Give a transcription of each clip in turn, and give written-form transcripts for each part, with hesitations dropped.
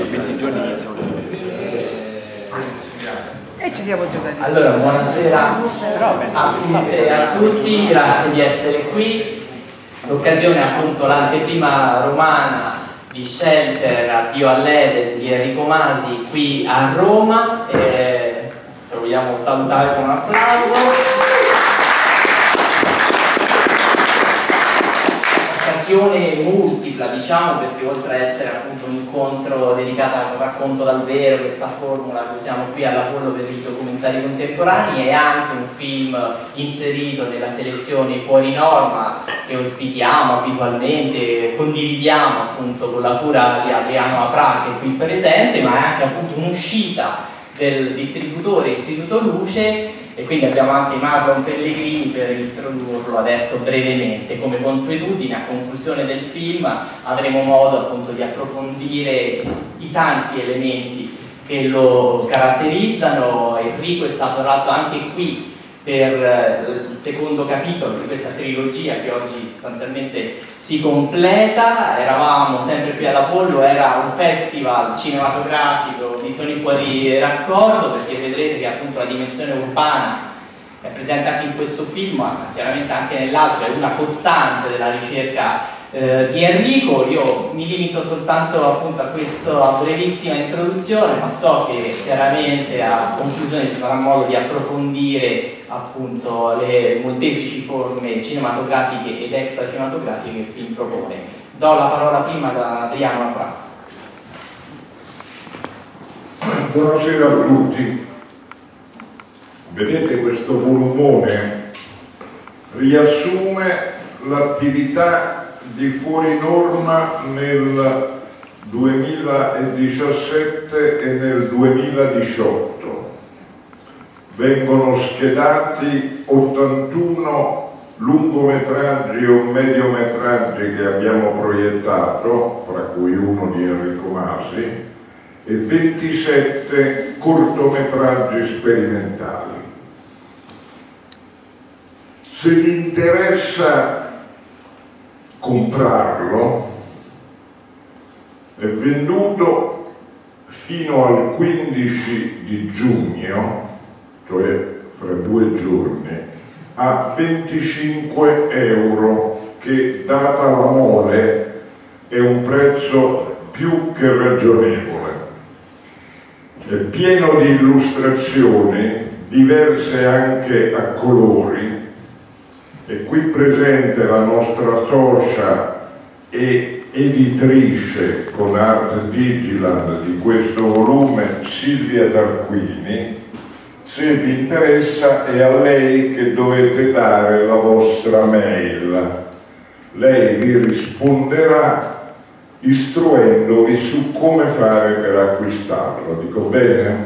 20 giorni iniziamo e ci siamo giocati. Allora, buonasera a tutti, grazie di essere qui. L'occasione è appunto l'anteprima romana di Shelter, Addio all'Eden di Enrico Masi qui a Roma. Lo vogliamo salutare con un applauso. Occasione multipla, diciamo, perché oltre a essere appunto un incontro dedicato a un racconto dal vero, questa formula che usiamo qui all'Apollo per i documentari contemporanei, è anche un film inserito nella selezione Fuori Norma che ospitiamo abitualmente, condividiamo appunto con la cura di Adriano Apra che è qui presente, ma è anche appunto un'uscita del distributore Istituto Luce, e quindi abbiamo anche Marlon Pellegrini per introdurlo adesso brevemente. Come consuetudine, a conclusione del film avremo modo appunto di approfondire i tanti elementi che lo caratterizzano. Enrico è stato tra l'altro anche qui per il secondo capitolo di questa trilogia che oggi sostanzialmente si completa. Eravamo sempre qui all'Apollo, era un festival cinematografico di Visioni fuori raccordo, perché vedrete che appunto la dimensione urbana è presente anche in questo film, ma chiaramente anche nell'altro, è una costante della ricerca di Enrico. Io mi limito soltanto appunto a questa brevissima introduzione, ma so che chiaramente a conclusione ci sarà modo di approfondire appunto le molteplici forme cinematografiche ed extra cinematografiche che il film propone. Do la parola prima da Adriano Apra. Buonasera a tutti. Vedete, questo volumone riassume l'attività di Fuori Norma nel 2017 e nel 2018. Vengono schedati 81 lungometraggi o mediometraggi che abbiamo proiettato, fra cui uno di Enrico Masi, e 27 cortometraggi sperimentali. Se vi interessa comprarlo, è venduto fino al 15 di giugno, cioè fra 2 giorni, a 25 euro, che data la mole è un prezzo più che ragionevole. È pieno di illustrazioni, diverse anche a colori. È qui presente la nostra socia e editrice con Art Vigilant di questo volume, Silvia Tarquini. Se vi interessa è a lei che dovete dare la vostra mail. Lei vi risponderà istruendovi su come fare per acquistarlo. Dico bene?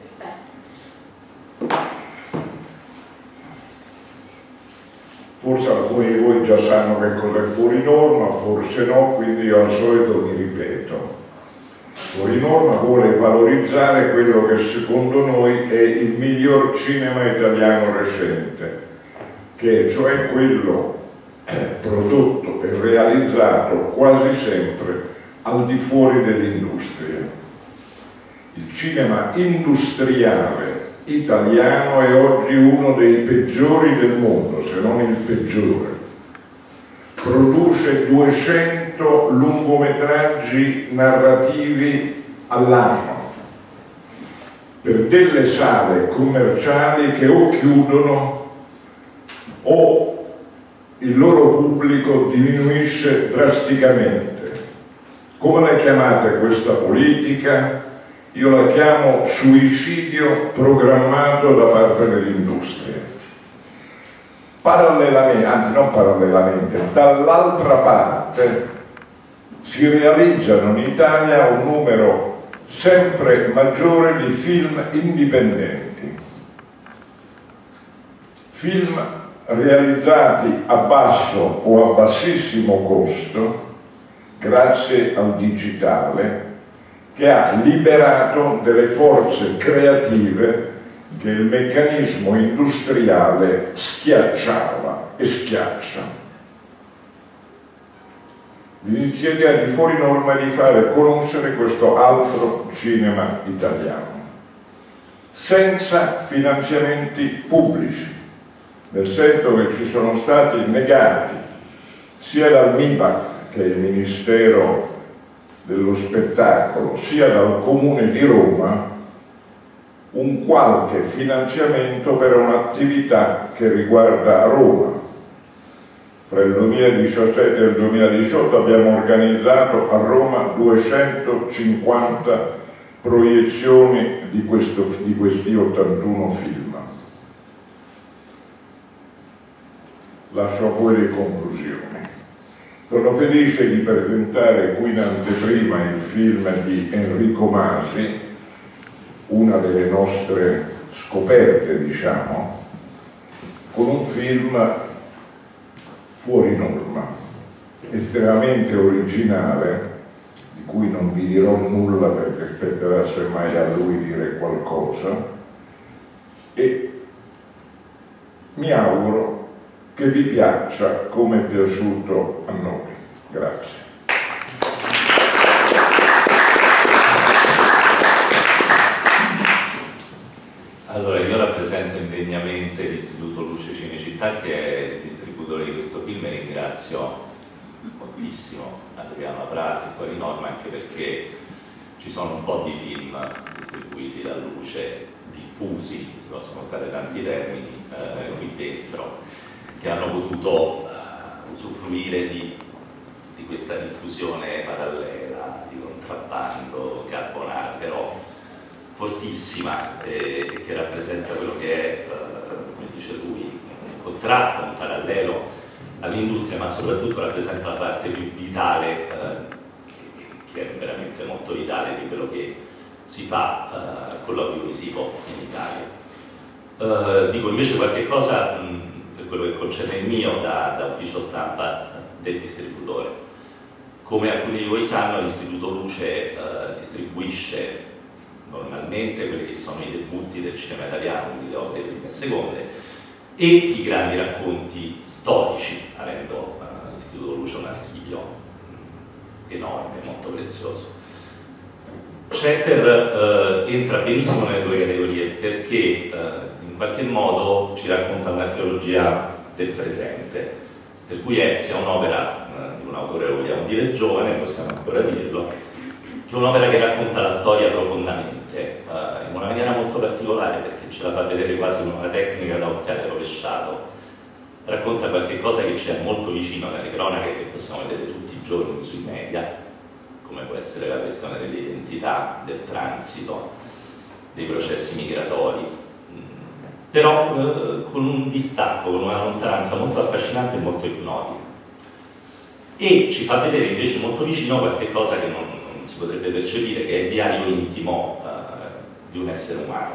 Forse alcuni di voi già sanno che cosa è Fuori Norma, forse no, quindi io al solito mi ripeto. Fuori Norma vuole valorizzare quello che secondo noi è il miglior cinema italiano recente, che è cioè quello prodotto e realizzato quasi sempre al di fuori dell'industria. Il cinema industriale italiano è oggi uno dei peggiori del mondo, se non il peggiore. Produce 200 lungometraggi narrativi all'anno per delle sale commerciali che o chiudono o il loro pubblico diminuisce drasticamente. Come la chiamate questa politica? Io la chiamo suicidio programmato da parte dell'industria. Parallelamente, anzi non parallelamente, dall'altra parte si realizzano in Italia un numero sempre maggiore di film indipendenti. Film realizzati a basso o a bassissimo costo grazie al digitale, che ha liberato delle forze creative che il meccanismo industriale schiacciava e schiaccia. L'iniziativa di Fuori Norma è di fare conoscere questo altro cinema italiano, senza finanziamenti pubblici, nel senso che ci sono stati negati sia dal MIBACT, che è il Ministero dello Spettacolo, sia dal Comune di Roma, un qualche finanziamento per un'attività che riguarda Roma. Fra il 2017 e il 2018 abbiamo organizzato a Roma 250 proiezioni di questi 81 film. Lascio a voi le conclusioni. Sono felice di presentare qui in anteprima il film di Enrico Masi, una delle nostre scoperte, diciamo, con un film fuori norma, estremamente originale, di cui non vi dirò nulla perché spetterà semmai a lui dire qualcosa, e mi auguro che vi piaccia come è piaciuto a noi. Grazie. Allora, io rappresento indegnamente l'Istituto Luce Cinecittà, che è il distributore di questo film, e ringrazio moltissimo Adriano Aprati e Fuori Norma, anche perché ci sono un po' di film distribuiti da Luce, diffusi, si possono usare tanti termini qui dentro, che hanno potuto usufruire di questa diffusione parallela, di contrabbando, carbonara, però fortissima, e che rappresenta quello che è, come dice lui, un contrasto, un parallelo all'industria, ma soprattutto rappresenta la parte più vitale, che è veramente molto vitale, di quello che si fa con l'audiovisivo in Italia. Dico invece qualche cosa per quello che concerne il mio da ufficio stampa del distributore. Come alcuni di voi sanno, l'Istituto Luce distribuisce normalmente quelli che sono i debutti del cinema italiano, quindi le opere prime e seconde, e i grandi racconti storici, avendo l'Istituto Luce un archivio enorme, molto prezioso. Shatter entra benissimo nelle due categorie perché in qualche modo ci racconta un'archeologia del presente, per cui è sia un'opera di un autore, lo vogliamo dire giovane, possiamo ancora dirlo, che un'opera che racconta la storia profondamente, in una maniera molto particolare, perché ce la fa vedere quasi con una tecnica da occhiale rovesciato. Racconta qualche cosa che ci è molto vicino nelle cronache, che possiamo vedere tutti i giorni sui media, come può essere la questione dell'identità, del transito, dei processi migratori, però con un distacco, con una lontananza molto affascinante e molto ipnotica. E ci fa vedere invece molto vicino qualche cosa che non si potrebbe percepire, che è il diario intimo di un essere umano.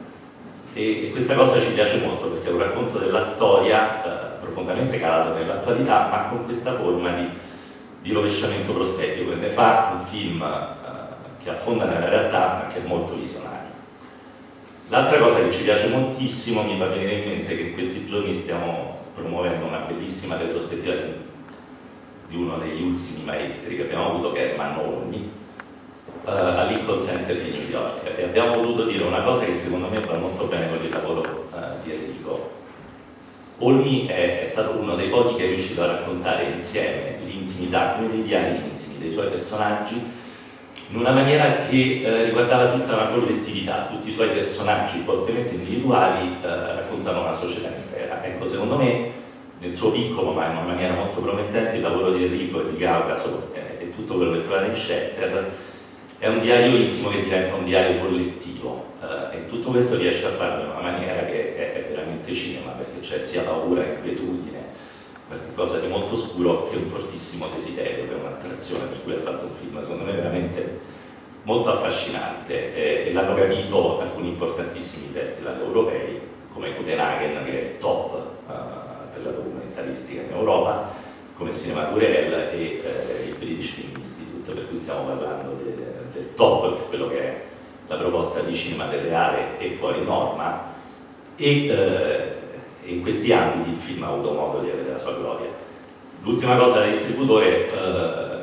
E questa cosa ci piace molto perché è un racconto della storia profondamente calato nell'attualità, ma con questa forma di rovesciamento prospettico, che ne fa un film che affonda nella realtà, ma che è molto visionario. L'altra cosa che ci piace moltissimo, mi fa venire in mente che in questi giorni stiamo promuovendo una bellissima retrospettiva di uno degli ultimi maestri che abbiamo avuto, che è Ermanno Olmi, a Lincoln Center di New York, e abbiamo voluto dire una cosa che secondo me va molto bene con il lavoro di Enrico. Olmi è stato uno dei pochi che è riuscito a raccontare insieme l'intimità, come dei diari intimi dei suoi personaggi, in una maniera che riguardava tutta una collettività. Tutti i suoi personaggi, fortemente individuali, raccontano una società intera. Ecco, secondo me, nel suo piccolo, ma in una maniera molto promettente, il lavoro di Enrico e di Caucaso e tutto quello che trovate in Shatter è un diario intimo che diventa un diario collettivo, e tutto questo riesce a farlo in una maniera che è veramente cinema, perché c'è sia paura, inquietudine, qualcosa di molto scuro, che un fortissimo desiderio, che è un'attrazione, per cui ha fatto un film secondo me veramente molto affascinante, e l'hanno capito alcuni importantissimi festival europei come Copenaghen, che è il top per la documentaristica in Europa, come Cinema Burel e il British Film Institute, per cui stiamo parlando del top, per quello che è la proposta di cinema del reale e fuori norma, e in questi ambiti il film ha avuto modo di avere la sua gloria. L'ultima cosa da distributore,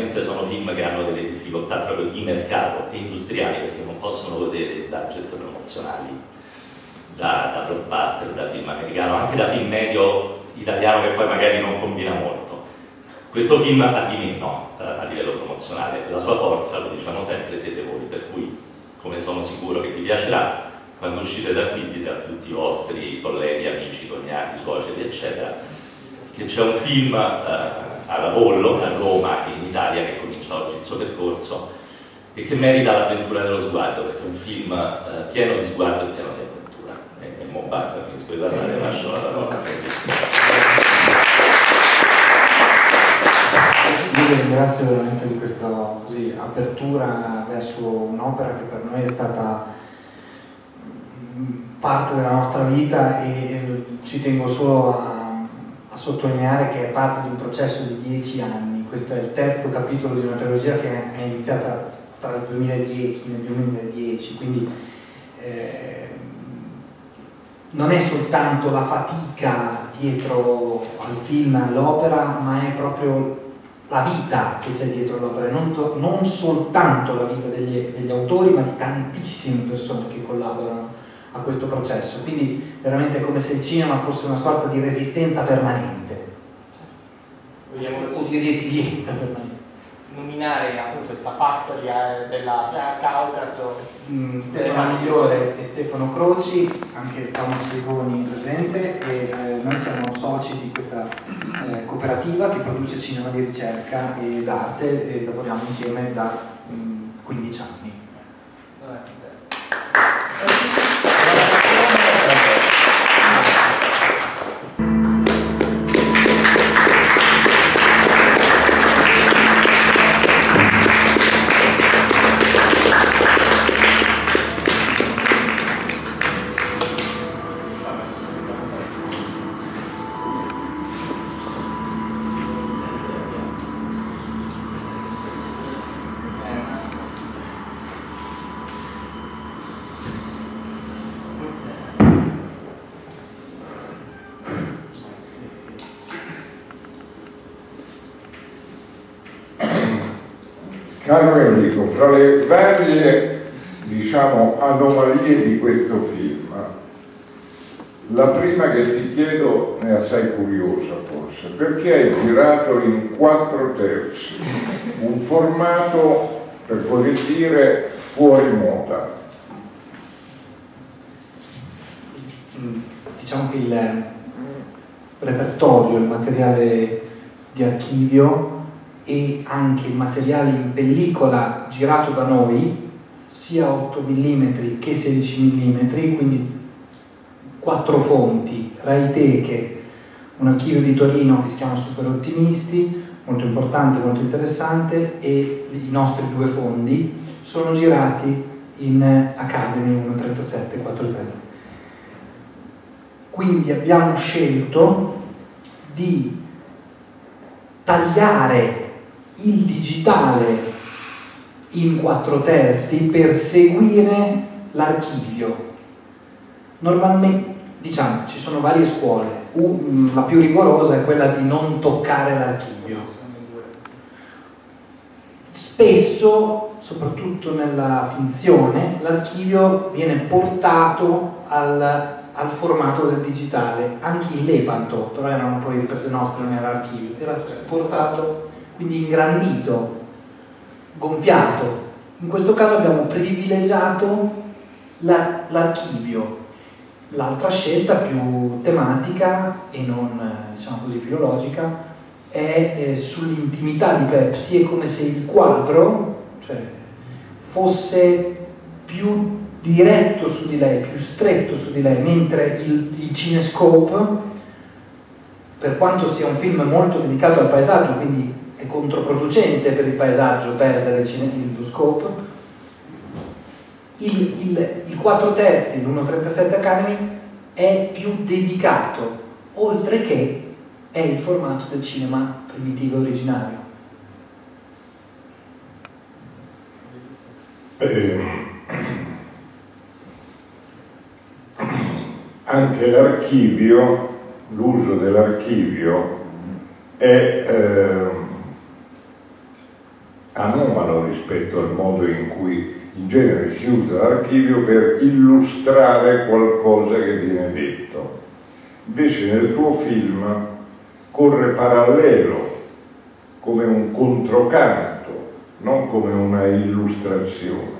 solitamente sono film che hanno delle difficoltà proprio di mercato e industriali, perché non possono godere di budget promozionali da blockbuster, da film americano, anche da film medio italiano che poi magari non combina molto. Questo film ha di meno a livello promozionale, la sua forza, lo diciamo sempre, siete voi, per cui, come sono sicuro che vi piacerà, quando uscite da qui dite a tutti i vostri colleghi, amici, cognati, suoceri, eccetera, che c'è un film all'Apollo, a Roma e in Italia, che comincia oggi il suo percorso e che merita l'avventura dello sguardo, perché è un film pieno di sguardo e pieno di avventura. E mo basta, finisco di parlare, lascio la parola. Io vi ringrazio veramente di questa apertura verso un'opera che per noi è stata parte della nostra vita, e ci tengo solo a sottolineare che è parte di un processo di 10 anni. Questo è il terzo capitolo di una trilogia che è iniziata tra il 2010 e il 2010, quindi non è soltanto la fatica dietro al film, all'opera, ma è proprio la vita che c'è dietro l'opera, non soltanto la vita degli autori, ma di tantissime persone che collaborano a questo processo. Quindi veramente è come se il cinema fosse una sorta di resistenza permanente o di resilienza permanente. Nominare appunto questa factory della Caucaso, Stefano Migliore e Stefano Croci, anche Thomas Rigoni presente, e noi siamo soci di questa cooperativa che produce cinema di ricerca e d'arte, e lavoriamo insieme da 15 anni. Caro Enrico, fra le varie, diciamo, anomalie di questo film, la prima che ti chiedo è assai curiosa forse, perché è girato in 4/3, un formato, per così dire, fuori moda. Diciamo che il repertorio, il materiale di archivio e anche il materiale in pellicola girato da noi, sia 8 mm che 16 mm, quindi 4 fonti, Rai Teche, un archivio di Torino che si chiama Super Ottimisti, molto importante, molto interessante, e i nostri 2 fondi sono girati in Academy 1.37 e 4.3. Quindi abbiamo scelto di tagliare il digitale in 4/3 per seguire l'archivio. Normalmente, diciamo, ci sono varie scuole, la più rigorosa è quella di non toccare l'archivio. Spesso, soprattutto nella finzione, l'archivio viene portato al formato del digitale, anche il Lepanto, però erano poi riprese nostre, non era archivio, era portato, quindi ingrandito, gonfiato. In questo caso abbiamo privilegiato l'archivio. L'altra scelta, più tematica e non, diciamo così, filologica, è sull'intimità di Pepsi. È come se il quadro, cioè, fosse più diretto su di lei, più stretto su di lei, mentre il Cinescope, per quanto sia un film molto dedicato al paesaggio, quindi è controproducente per il paesaggio perdere il scope, il 4/3, l'1.37 Academy, è più dedicato, oltre che è il formato del cinema primitivo originario. Anche l'archivio, l'uso dell'archivio è anomalo rispetto al modo in cui in genere si usa l'archivio per illustrare qualcosa che viene detto. Invece nel tuo film corre parallelo, come un controcanto, non come una illustrazione.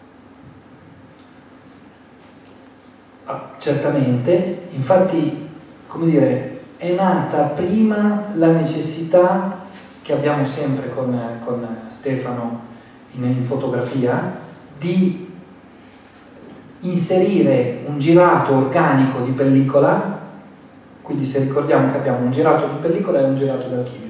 Certamente, infatti, come dire, è nata prima la necessità che abbiamo sempre con Stefano in fotografia di inserire un girato organico di pellicola, quindi se ricordiamo che abbiamo un girato di pellicola e un girato d'archivio.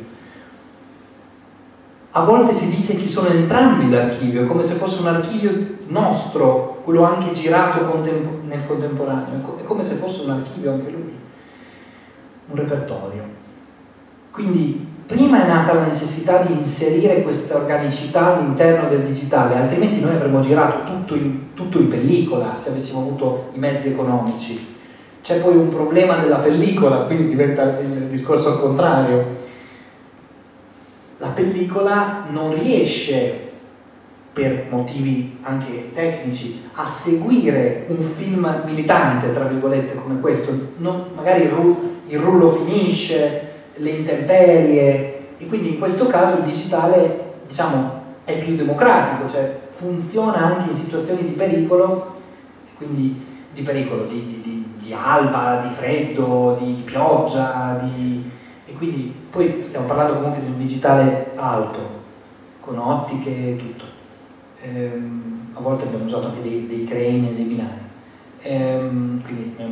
A volte si dice che sono entrambi d'archivio, come se fosse un archivio nostro, quello anche girato nel contemporaneo, è come se fosse un archivio anche lui, un repertorio. Quindi prima è nata la necessità di inserire questa organicità all'interno del digitale, altrimenti noi avremmo girato tutto in pellicola se avessimo avuto i mezzi economici. C'è poi un problema della pellicola, quindi diventa il discorso al contrario. La pellicola non riesce, per motivi anche tecnici, a seguire un film militante, tra virgolette, come questo. Magari il rullo finisce, le intemperie, e quindi in questo caso il digitale, diciamo, è più democratico, cioè funziona anche in situazioni di pericolo, quindi di pericolo, di alba, di freddo, di pioggia, e quindi poi stiamo parlando comunque di un digitale alto, con ottiche e tutto. A volte abbiamo usato anche dei crane e dei binari.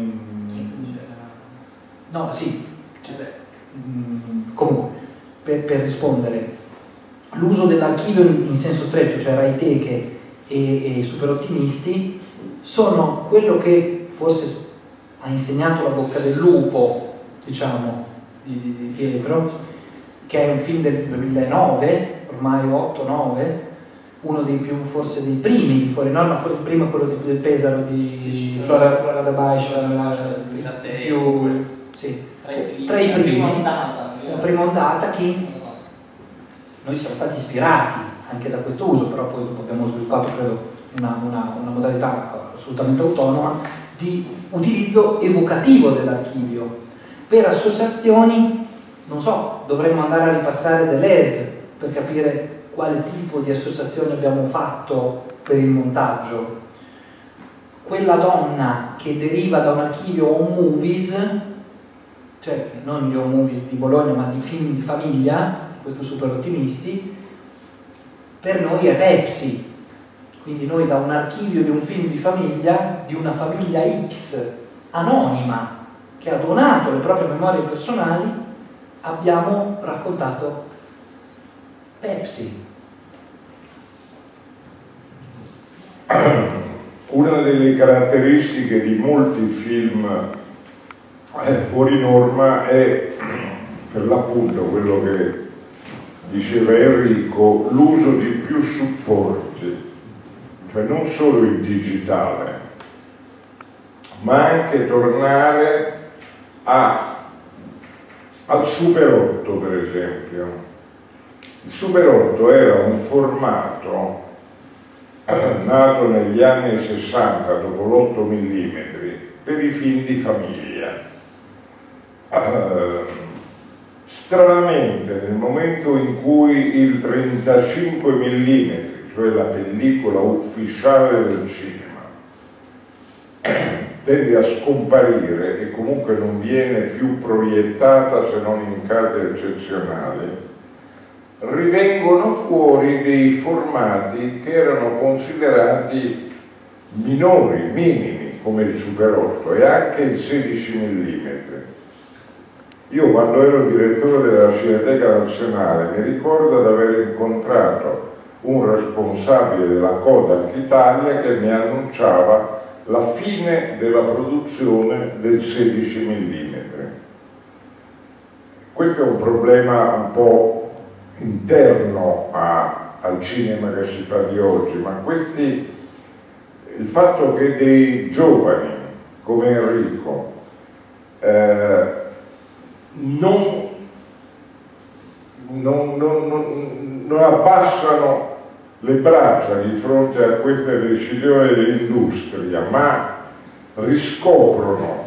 No, sì, comunque, per rispondere, l'uso dell'archivio in senso stretto, cioè Raiteche e super ottimisti, sono quello che forse ha insegnato La bocca del lupo, diciamo, di Pietro, che è un film del 2009, ormai 8-9, uno dei più, forse dei primi di fuori norma, forse il primo è quello del Pesaro di Flora da Baiscia, più, sì, tra i primi, la prima ondata, che noi siamo stati ispirati anche da questo uso, però poi dopo abbiamo sviluppato, credo, una modalità assolutamente autonoma di utilizzo evocativo dell'archivio per associazioni. Non so, dovremmo andare a ripassare Deleuze per capire quale tipo di associazioni abbiamo fatto per il montaggio. Quella donna che deriva da un archivio home movies, cioè non gli home movies di Bologna ma di film di famiglia, questo super ottimisti, per noi è Pepsi. Quindi noi da un archivio di un film di famiglia, di una famiglia X anonima che ha donato le proprie memorie personali, abbiamo raccontato Pepsi. Una delle caratteristiche di molti film fuori norma è, per l'appunto, quello che diceva Enrico, l'uso di più supporti, cioè non solo il digitale, ma anche tornare al Super 8, per esempio. Il Super 8 era un formato nato negli anni 60 dopo l'8 mm per i film di famiglia. Stranamente, nel momento in cui il 35 mm, cioè la pellicola ufficiale del cinema, tende a scomparire e comunque non viene più proiettata se non in casi eccezionali, rivengono fuori dei formati che erano considerati minori, minimi, come il Super 8 e anche il 16 mm. Io quando ero direttore della Cineteca Nazionale mi ricordo di aver incontrato un responsabile della Kodak Italia che mi annunciava la fine della produzione del 16 mm. Questo è un problema un po' interno al cinema che si fa di oggi, ma il fatto che dei giovani come Enrico non non abbassano le braccia di fronte a queste decisioni dell'industria, ma riscoprono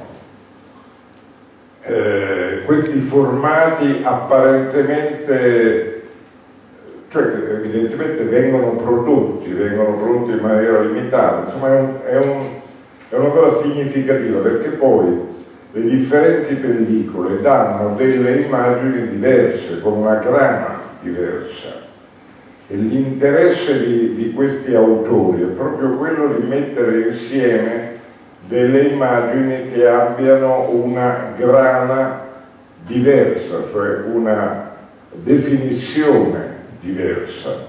questi formati apparentemente, cioè evidentemente vengono prodotti in maniera limitata, insomma è una cosa significativa, perché poi le differenti pellicole danno delle immagini diverse, con una grana diversa, e l'interesse di questi autori è proprio quello di mettere insieme delle immagini che abbiano una grana diversa, cioè una definizione diversa.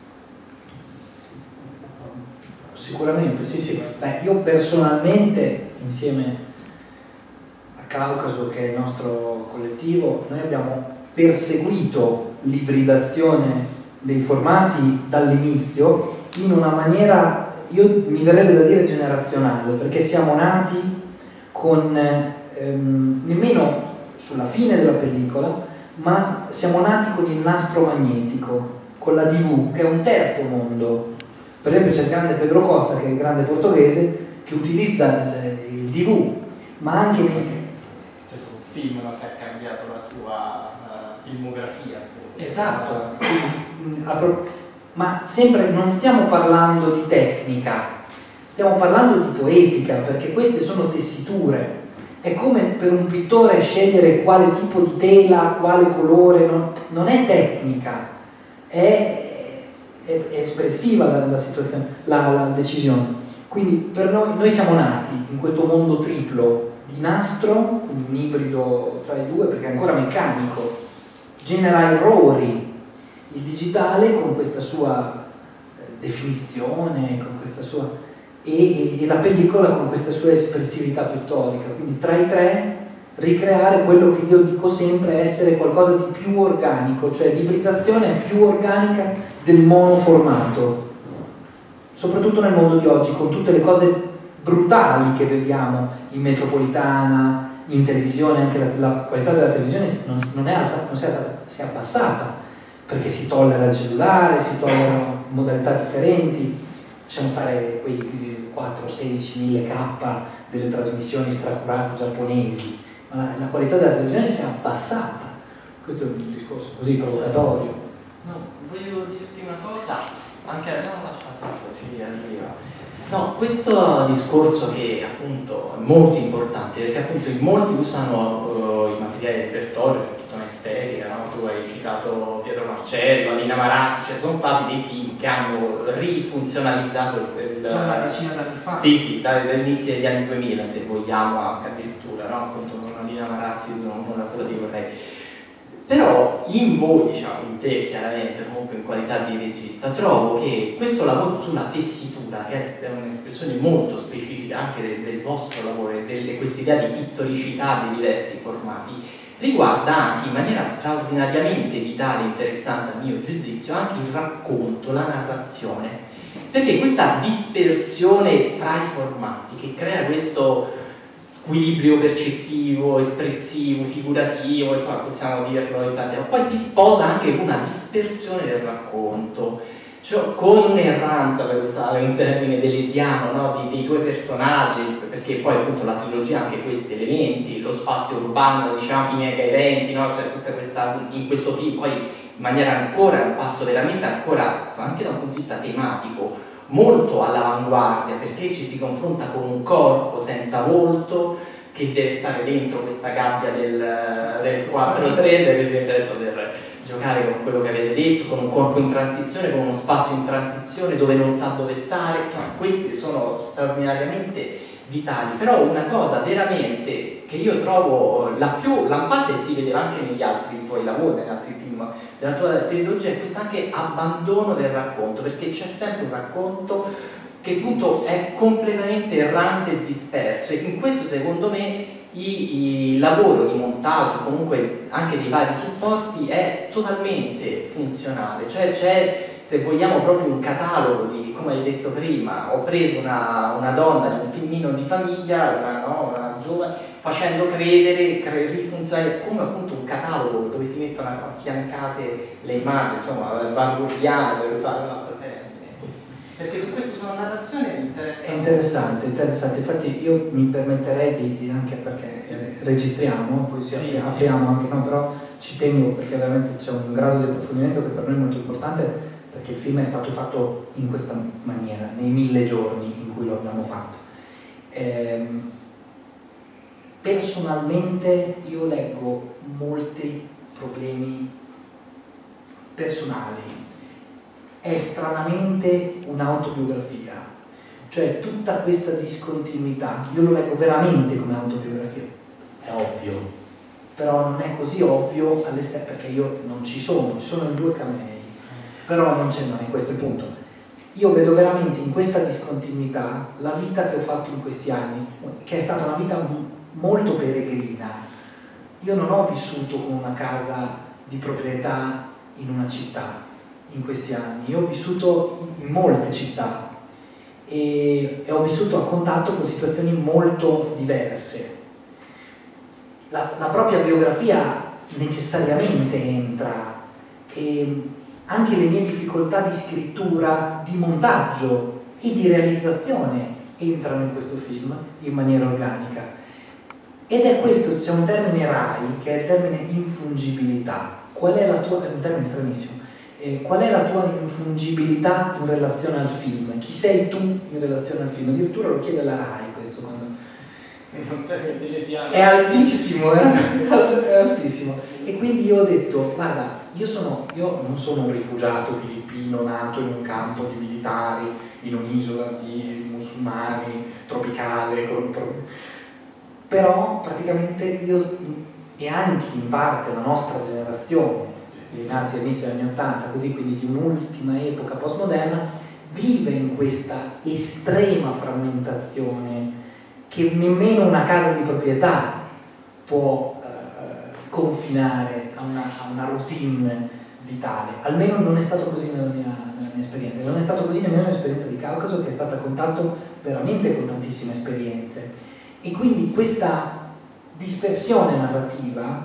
Sicuramente, sì. Beh, io personalmente, insieme a Caucaso, che è il nostro collettivo, noi abbiamo perseguito l'ibridazione dei formati dall'inizio in una maniera, mi verrebbe da dire, generazionale, perché siamo nati con nemmeno sulla fine della pellicola, ma siamo nati con il nastro magnetico, con la DV, che è un terzo mondo. Per esempio c'è il grande Pedro Costa, che è il grande portoghese, che utilizza il DV, ma anche c'è stato un film che ha cambiato la sua filmografia. Esatto. Ma sempre non stiamo parlando di tecnica, stiamo parlando di poetica, perché queste sono tessiture. È come per un pittore scegliere quale tipo di tela, quale colore, non è tecnica, è espressiva la situazione, la decisione. Quindi per noi siamo nati in questo mondo triplo di nastro, un ibrido tra i due, perché è ancora meccanico, genera errori. Il digitale con questa sua definizione, con questa sua, e la pellicola con questa sua espressività pittorica. Quindi tra i tre ricreare quello che io dico sempre essere qualcosa di più organico, cioè l'ibridazione più organica del monoformato, soprattutto nel mondo di oggi, con tutte le cose brutali che vediamo in metropolitana, in televisione. Anche la qualità della televisione non è alta, si è abbassata, perché si tollera il cellulare, si tollerano modalità differenti. Lasciamo stare quei 4-16 mila K delle trasmissioni stracurate giapponesi, ma la qualità della televisione si è abbassata. Questo è un discorso così provocatorio. No, voglio dirti una cosa, anche ci arriva. No, questo discorso che appunto è molto importante, perché appunto in molti usano i materiali di repertorio, cioè tutta un'estetica, no? Tu hai citato Pietro Marcello, Alina Marazzi, cioè sono stati dei film che hanno rifunzionalizzato già una decina d'anni fa. Sì, dall'inizio degli anni 2000, se vogliamo, anche addirittura, no? Appunto con Alina Marazzi non la sola di vorrei. Però in voi, diciamo, in te chiaramente, comunque in qualità di regista, trovo che questo lavoro sulla tessitura, che è un'espressione molto specifica anche del vostro lavoro e questa idea di pittoricità dei diversi formati, riguarda anche in maniera straordinariamente vitale e interessante a mio giudizio anche il racconto, la narrazione, perché questa dispersione tra i formati che crea questo squilibrio percettivo, espressivo, figurativo, insomma possiamo dirlo in tanti, poi si sposa anche con una dispersione del racconto, cioè con un'erranza, per usare un termine delesiano, no? dei tuoi personaggi, perché poi appunto la trilogia ha anche questi elementi, lo spazio urbano, diciamo, i mega eventi, no? Cioè tutta questa, in questo film poi in maniera ancora, un passo veramente ancora, anche da un punto di vista tematico, molto all'avanguardia, perché ci si confronta con un corpo senza volto che deve stare dentro questa gabbia del 4-3, deve giocare con quello che avete detto, con un corpo in transizione, con uno spazio in transizione dove non sa dove stare. Insomma, queste sono straordinariamente vitali, però una cosa veramente che io trovo la più lampante, si vede anche negli altri tuoi lavori, negli altri film della tua trilogia, è questo anche abbandono del racconto, perché c'è sempre un racconto che appunto è completamente errante e disperso, e in questo secondo me il lavoro di montaggio, comunque anche dei vari supporti, è totalmente funzionale, cioè c'è, se vogliamo, proprio un catalogo di, come hai detto prima, ho preso una donna di un filmino di famiglia, una giovane, facendo credere, rifunzionare come appunto un catalogo dove si mettono affiancate le immagini, insomma, Van-Goghiano, per usare un'altra termine. Perché su questo sono narrazioni che mi interessano. È interessante, infatti io mi permetterei di anche perché registriamo, poi apriamo anche, no, però ci tengo perché veramente c'è un grado di approfondimento che per noi è molto importante, perché il film è stato fatto in questa maniera, nei 1000 giorni in cui lo abbiamo fatto. Personalmente io leggo molti problemi personali, è stranamente un'autobiografia, cioè tutta questa discontinuità, io lo leggo veramente come autobiografia, è ovvio, però non è così ovvio all'esterno perché io non ci sono in 2 camei, però non è questo il punto. Io vedo veramente in questa discontinuità la vita che ho fatto in questi anni, che è stata una vita molto peregrina. Io non ho vissuto con una casa di proprietà in una città in questi anni, io ho vissuto in molte città e ho vissuto a contatto con situazioni molto diverse. La propria biografia necessariamente entra e anche le mie difficoltà di scrittura, di montaggio e di realizzazione entrano in questo film in maniera organica. Ed è questo, c'è un termine RAI che è il termine infungibilità. Qual è la tua, è un termine stranissimo, qual è la tua infungibilità in relazione al film? Chi sei tu in relazione al film? Addirittura lo chiede la RAI questo quando... È altissimo, è altissimo. E quindi io ho detto, guarda, io non sono un rifugiato filippino nato in un campo di militari, in un'isola di musulmani, tropicale, però praticamente io e anche in parte la nostra generazione, nati all'inizio degli anni '80, così, quindi di un'ultima epoca postmoderna, vive in questa estrema frammentazione che nemmeno una casa di proprietà può confinare a una routine vitale. Almeno non è stato così nella mia esperienza, non è stato così nemmeno nell'esperienza di Caucaso, che è stata a contatto veramente con tantissime esperienze. E quindi questa dispersione narrativa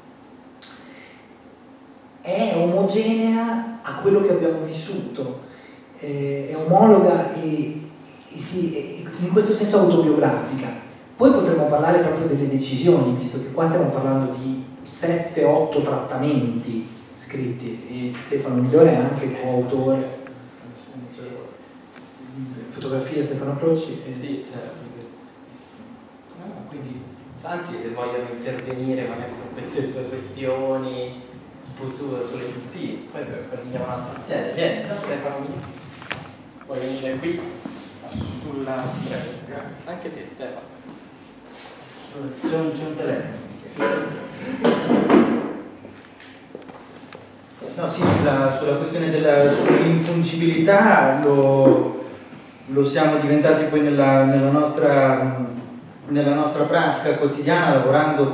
è omogenea a quello che abbiamo vissuto, è omologa e in questo senso autobiografica. Poi potremmo parlare proprio delle decisioni, visto che qua stiamo parlando di 7-8 trattamenti scritti e Stefano Migliore è anche coautore. Fotografia Stefano Croci. Sì, certo. Quindi, anzi, se vogliono intervenire magari su queste 2 questioni, sulle sì, poi prendiamo un'altra serie. Vieni, Stefano Migliore. Vuoi venire qui? Sulla... Anche te, Stefano. C'è un telefono. Sì. No, sì, sulla questione sull'infungibilità lo siamo diventati poi nella nostra pratica quotidiana, lavorando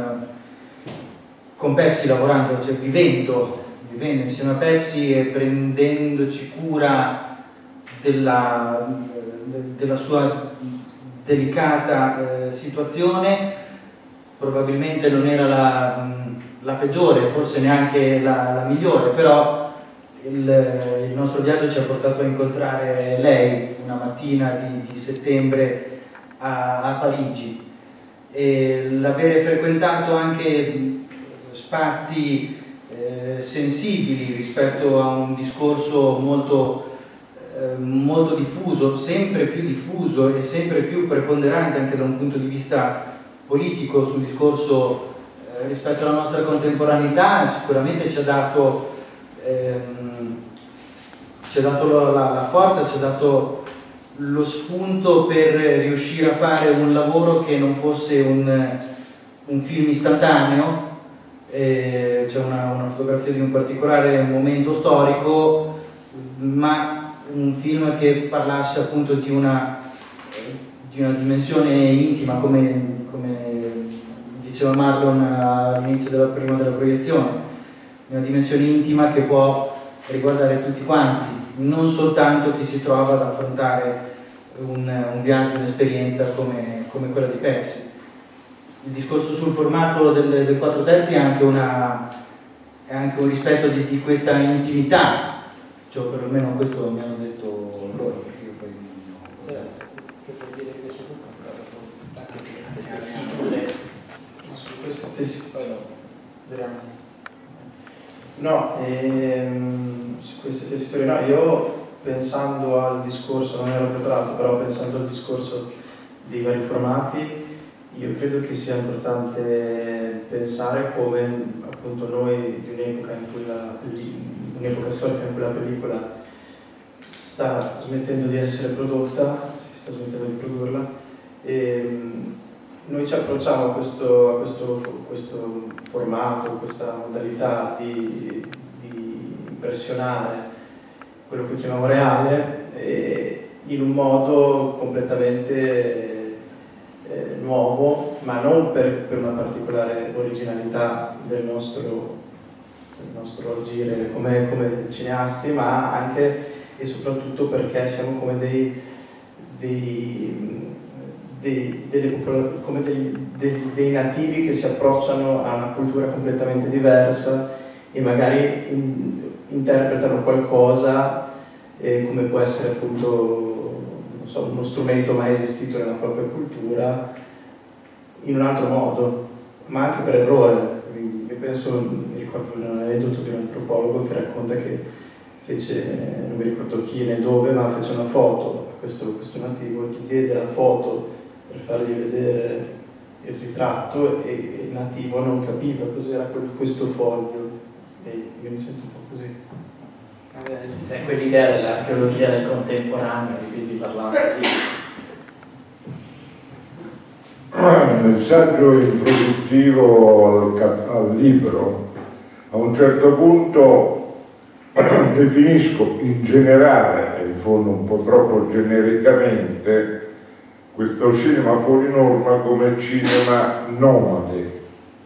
con Pepsi, cioè vivendo insieme a Pepsi e prendendoci cura della sua delicata situazione. Probabilmente non era la peggiore, forse neanche la migliore, però il nostro viaggio ci ha portato a incontrare lei una mattina di settembre a Parigi, e l'avere frequentato anche spazi sensibili rispetto a un discorso molto diffuso, sempre più diffuso e sempre più preponderante anche da un punto di vista politico sul discorso rispetto alla nostra contemporaneità, sicuramente ci ha dato la forza, ci ha dato lo spunto per riuscire a fare un lavoro che non fosse un film istantaneo. C'è una fotografia di un particolare momento storico, ma un film che parlasse appunto di una dimensione intima, come diceva Marlon all'inizio prima della proiezione, una dimensione intima che può riguardare tutti quanti, non soltanto chi si trova ad affrontare un viaggio, un'esperienza come quella di Pepsi. il discorso sul formato del 4/3 è anche un rispetto di questa intimità, cioè perlomeno questo mi hanno detto loro, perché io poi se vuol dire che piace tutto, anche se queste tessiture su questo tessitore poi no, su queste tessiture no, io pensando al discorso, non ero preparato, però pensando al discorso dei vari formati, io credo che sia importante pensare come appunto noi di un'epoca in cui un'epoca storica in cui la pellicola sta smettendo di essere prodotta, si sta smettendo di produrla, e noi ci approcciamo a questo formato, questa modalità di impressionare quello che chiamiamo reale in un modo completamente nuovo, ma non per una particolare originalità del nostro agire come cineasti, ma anche e soprattutto perché siamo come dei nativi che si approcciano a una cultura completamente diversa e magari interpretano qualcosa come può essere appunto non so, uno strumento mai esistito nella propria cultura in un altro modo, ma anche per errore. Io penso, mi ricordo un aneddoto di un antropologo che racconta che fece, non mi ricordo chi né dove, ma fece una foto a questo nativo e gli diede la foto per fargli vedere il ritratto e il nativo non capiva cos'era questo foglio e io mi sento un po' così. È quell'idea dell'archeologia del contemporaneo di cui si parlava prima. Nel saggio introduttivo al libro, a un certo punto definisco in generale, e in fondo un po' troppo genericamente, questo cinema fuori norma come cinema nomade,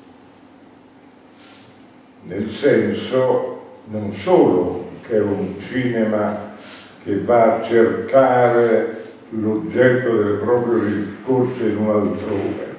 nel senso non solo che è un cinema che va a cercare l'oggetto del proprio discorso in un altrove,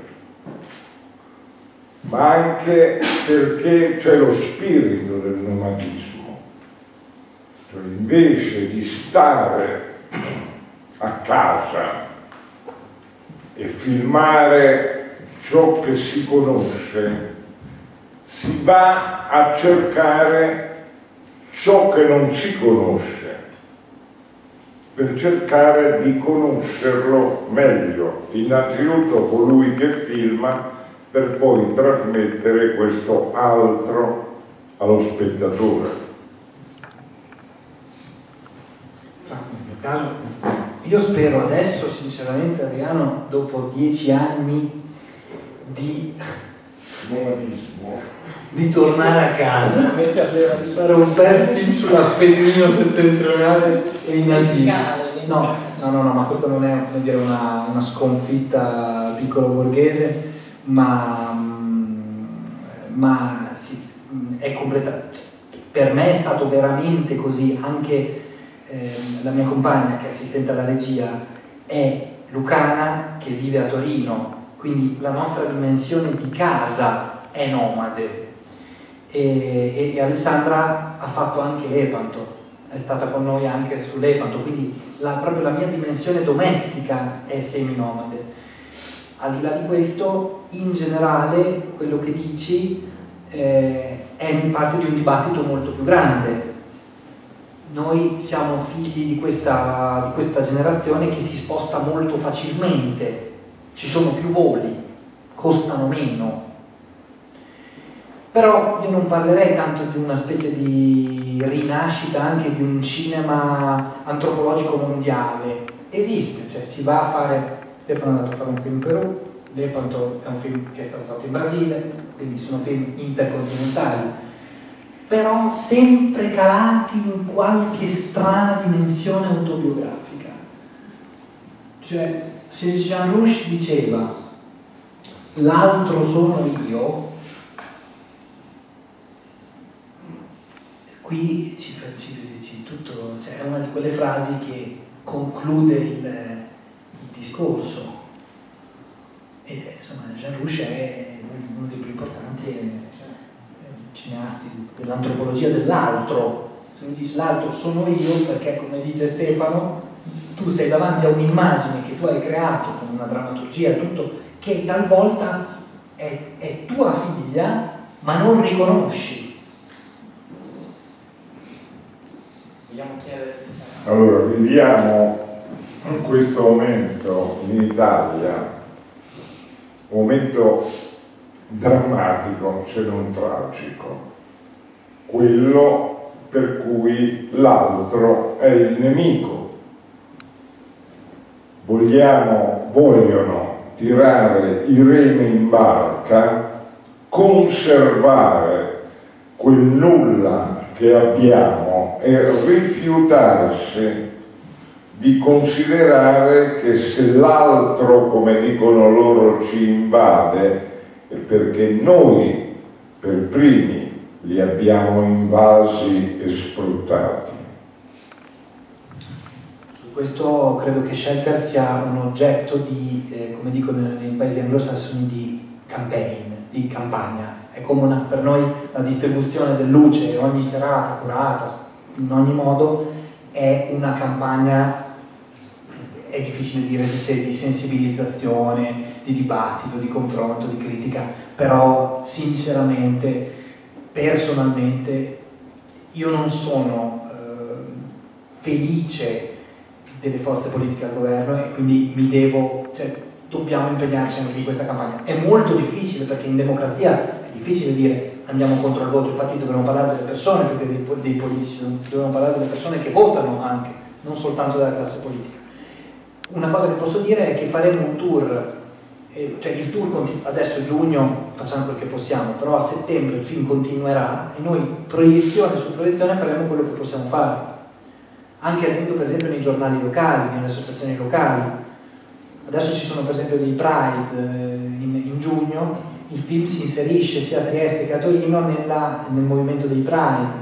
ma anche perché c'è lo spirito del nomadismo, cioè invece di stare a casa e filmare ciò che si conosce, si va a cercare ciò che non si conosce, per cercare di conoscerlo meglio, innanzitutto colui che filma, per poi trasmettere questo altro allo spettatore. Nel mio caso, io spero adesso, sinceramente, Adriano, dopo 10 anni di Nomadismo. di tornare a casa, fare un bel film sull'Appennino settentrionale e i nativi. No, ma questo non è, come dire, una sconfitta piccolo borghese, ma sì, è completa. Per me è stato veramente così. Anche la mia compagna, che è assistente alla regia, è lucana, che vive a Torino, quindi la nostra dimensione di casa è nomade. E Alessandra ha fatto anche Lepanto, è stata con noi anche su Lepanto, quindi proprio la mia dimensione domestica è seminomade. Al di là di questo, in generale, quello che dici è in parte di un dibattito molto più grande. Noi siamo figli di questa generazione che si sposta molto facilmente, ci sono più voli, costano meno. Però io non parlerei tanto di una specie di rinascita anche di un cinema antropologico mondiale. Esiste, cioè si va a fare, Stefano è andato a fare un film in Perù, Lepanto è un film che è stato fatto in Brasile, quindi sono film intercontinentali, però sempre calati in qualche strana dimensione autobiografica. Cioè, se Jean Rouch diceva l'altro sono io, qui ci tutto, cioè è una di quelle frasi che conclude il discorso. E insomma Jean Rouch è uno dei più importanti cineasti dell'antropologia dell'altro. Se mi dici l'altro sono io, perché come dice Stefano, tu sei davanti a un'immagine che tu hai creato con una drammaturgia, tutto, che talvolta è tua figlia, ma non riconosci. Vogliamo chiedere se c'è... Allora, vediamo in questo momento in Italia un momento drammatico, se non tragico, quello per cui l'altro è il nemico. Vogliono tirare i remi in barca, conservare quel nulla che abbiamo e rifiutarsi di considerare che se l'altro, come dicono loro, ci invade è perché noi per primi li abbiamo invasi e sfruttati. Su questo credo che Shelter sia un oggetto di, come dicono nei paesi anglosassoni, di campaign, di campagna. È come per noi la distribuzione del luce ogni serata, curata, in ogni modo, è una campagna, è difficile dire di sensibilizzazione, di dibattito, di confronto, di critica, però sinceramente, personalmente, io non sono felice delle forze politiche al governo e quindi dobbiamo impegnarci anche in questa campagna. È molto difficile perché in democrazia è difficile dire andiamo contro il voto, infatti dovremmo parlare delle persone più che dei politici, dovremmo parlare delle persone che votano anche, non soltanto della classe politica. Una cosa che posso dire è che faremo un tour, cioè il tour adesso giugno facciamo quel che possiamo, però a settembre il film continuerà e noi proiezione su proiezione faremo quello che possiamo fare, anche agendo per esempio nei giornali locali, nelle associazioni locali. Adesso ci sono per esempio dei Pride in giugno, il film si inserisce sia a Trieste che a Torino nel movimento dei Pride,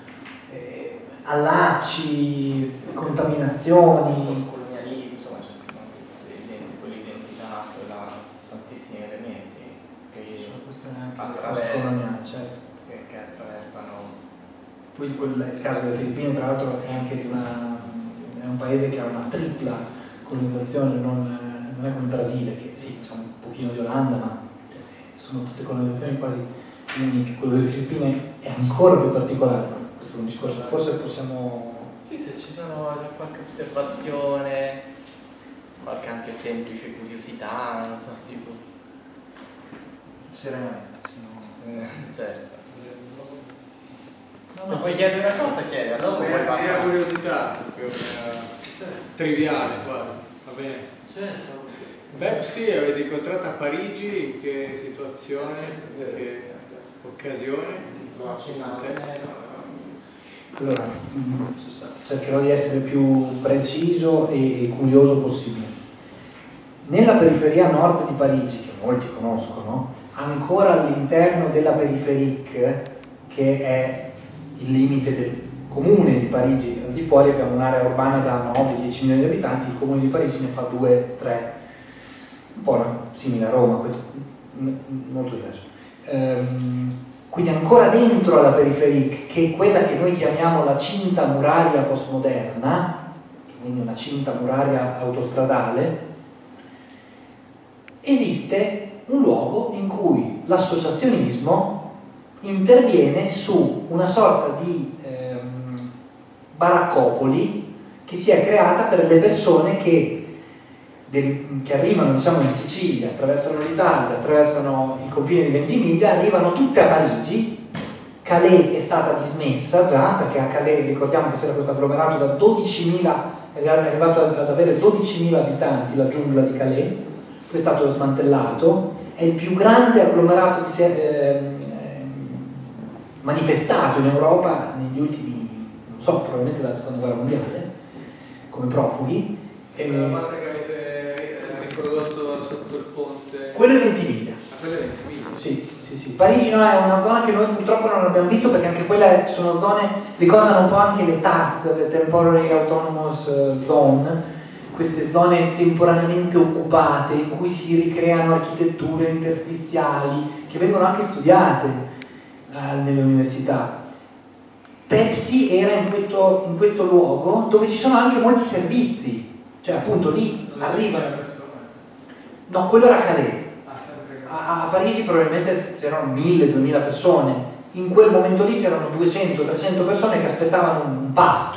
allacci, contaminazioni, postcolonialismo, insomma c'è quell'identità, tantissimi elementi che postcoloniali, certo. Che attraversano. Poi il caso delle Filippine tra l'altro è anche è un paese che ha una tripla colonizzazione, non è come il Brasile che sì, c'è un pochino di Olanda, ma sono tutte colonizzazioni quasi uniche. Quello delle Filippine è ancora più particolare, questo è un discorso, forse possiamo... Sì, se ci sono qualche osservazione, qualche anche semplice curiosità, non so, tipo... Serenamente, certo. Se vuoi chiedere una cosa, chiedi, allora puoi parlare. Era curiosità, triviale quasi, va bene. Certo. Bepsi avete incontrato a Parigi, in che situazione, in che occasione? Allora, cercherò di essere più preciso e curioso possibile. Nella periferia nord di Parigi, che molti conoscono, ancora all'interno della periferique, che è il limite del comune di Parigi, al di fuori abbiamo un'area urbana da 9-10 milioni di abitanti, il comune di Parigi ne fa 2-3, un po' simile a Roma, questo molto diverso. Quindi ancora dentro alla periferique, che è quella che noi chiamiamo la cinta muraria postmoderna, quindi una cinta muraria autostradale, esiste un luogo in cui l'associazionismo interviene su una sorta di baraccopoli che si è creata per le persone che arrivano, diciamo, in Sicilia, attraversano l'Italia, attraversano il confine di Ventimiglia, arrivano tutte a Parigi. Calais è stata dismessa già, perché a Calais ricordiamo che c'era questo agglomerato da 12.000, è arrivato ad avere 12.000 abitanti la giungla di Calais, poi è stato smantellato, è il più grande agglomerato che si è manifestato in Europa negli ultimi, non so, probabilmente dalla seconda guerra mondiale, come profughi. La parte che avete riprodotto sotto il ponte? Quello è Ventimiglia. Quello è Ventimiglia? Sì. Parigi no, è una zona che noi purtroppo non abbiamo visto, perché anche quelle sono zone, ricordano un po' anche le TAZ, le Temporary Autonomous Zone, queste zone temporaneamente occupate in cui si ricreano architetture interstiziali che vengono anche studiate nelle università. Pepsi era in questo luogo dove ci sono anche molti servizi, cioè appunto lì arrivano. No, quello era Calais. A Parigi probabilmente c'erano 1000-2000 persone, in quel momento lì c'erano 200-300 persone che aspettavano un pasto.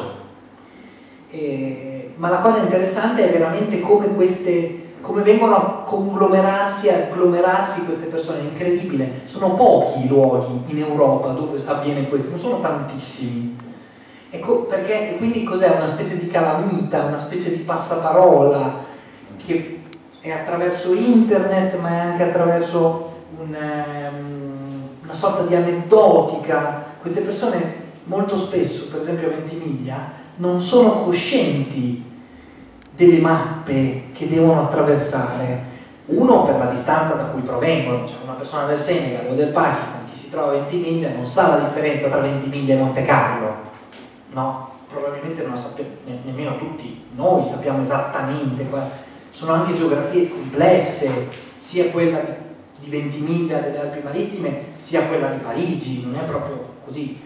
Ma la cosa interessante è veramente come vengono a conglomerarsi, a agglomerarsi queste persone, è incredibile. Sono pochi i luoghi in Europa dove avviene questo, non sono tantissimi. Ecco perché, quindi cos'è? Una specie di calamita, una specie di passaparola che è attraverso internet, ma è anche attraverso una sorta di aneddotica. Queste persone molto spesso, per esempio a Ventimiglia, non sono coscienti delle mappe che devono attraversare. Uno, per la distanza da cui provengono, cioè una persona del Senegal o del Pakistan che si trova a Ventimiglia non sa la differenza tra Ventimiglia e Monte Carlo, no? Probabilmente non la sappiamo, nemmeno tutti noi sappiamo esattamente. Sono anche geografie complesse, sia quella di Ventimiglia delle Alpi Marittime, sia quella di Parigi, non è proprio così.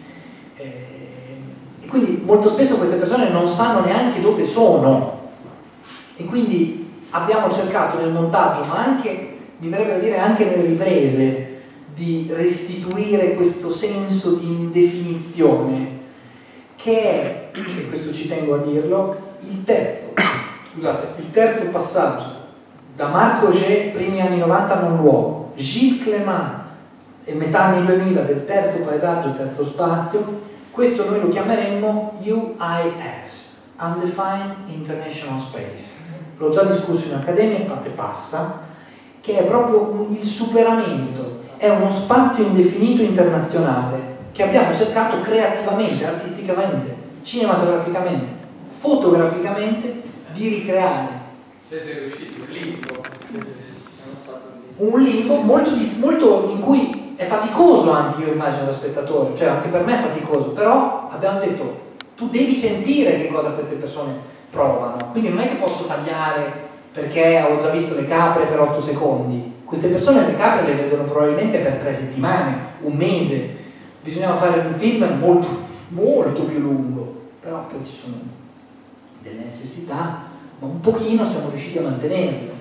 E quindi molto spesso queste persone non sanno neanche dove sono. E quindi abbiamo cercato nel montaggio, ma anche, mi verrebbe da dire, anche nelle riprese, di restituire questo senso di indefinizione, che è, e questo ci tengo a dirlo, il terzo passaggio da Marc Roger, primi anni 90 non luogo, Gilles Clément e metà anni 2000 del terzo paesaggio, terzo spazio. Questo noi lo chiameremmo UIS, Undefined International Space. L'ho già discusso in accademia e passa, che è proprio il superamento, è uno spazio indefinito internazionale che abbiamo cercato creativamente, artisticamente, cinematograficamente, fotograficamente di ricreare. Siete riusciti? Un limbo molto in cui è faticoso anche, io immagino, lo spettatore, cioè anche per me è faticoso, però abbiamo detto tu devi sentire che cosa queste persone provano, quindi non è che posso tagliare perché ho già visto le capre per 8 secondi. Queste persone le capre le vedono probabilmente per 3 settimane, un mese. Bisognava fare un film molto, molto più lungo, però poi ci sono delle necessità, ma un pochino siamo riusciti a mantenerlo.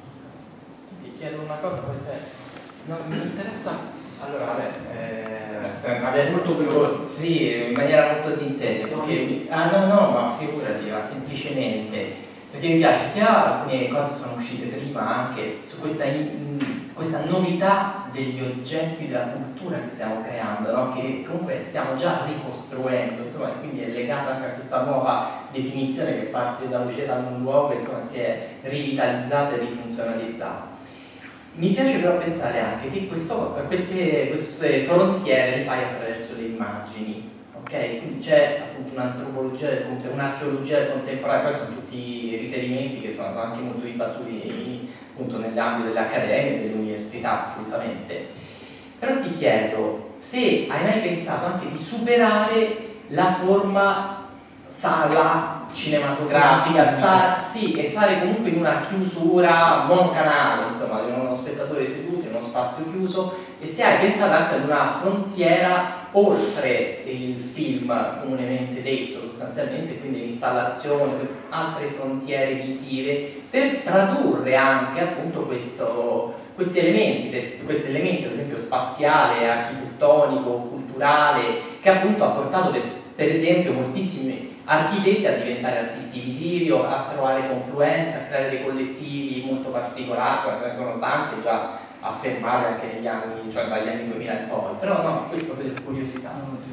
Ti chiedo una cosa, poi no, mi interessa. Allora, vabbè, adesso molto veloce. Sì, in maniera molto sintetica. Perché, no, ma figurati, ma semplicemente perché mi piace sia alcune cose sono uscite prima anche su questa novità degli oggetti della cultura che stiamo creando, no? Che comunque stiamo già ricostruendo, insomma, quindi è legata anche a questa nuova definizione che parte da uscire da un luogo e insomma si è rivitalizzata e rifunzionalizzata. Mi piace però pensare anche che queste frontiere le fai attraverso le immagini, ok? Quindi c'è appunto un'archeologia del contemporaneo, poi sono tutti riferimenti che sono anche molto dibattuti appunto nell'ambito delle accademie e delle università, assolutamente. Però ti chiedo se hai mai pensato anche di superare la forma sala cinematografica, e stare comunque in una chiusura monocanale, insomma, di uno spettatore seduto in uno spazio chiuso, e se hai pensato anche ad una frontiera oltre il film comunemente detto, sostanzialmente, quindi l'installazione, altre frontiere visive, per tradurre anche appunto questi elementi, ad esempio spaziale, architettonico, culturale, che appunto ha portato per esempio moltissimi architetti a diventare artisti visivi o a trovare confluenze, a creare dei collettivi molto particolari, cioè ce ne sono tanti già affermare anche negli anni, cioè dagli anni 2000 in poi, però no, questo per curiosità.